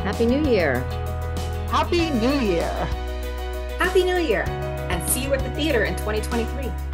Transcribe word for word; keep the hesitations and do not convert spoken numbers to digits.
Happy New Year. Happy New Year. Happy New Year, and see you at the theater in twenty twenty-three.